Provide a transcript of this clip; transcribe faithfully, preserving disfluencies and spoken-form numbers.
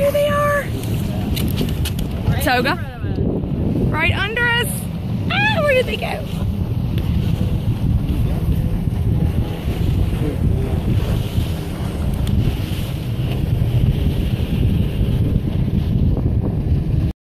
here they are. Toga. Right under us. Ah, where did they go?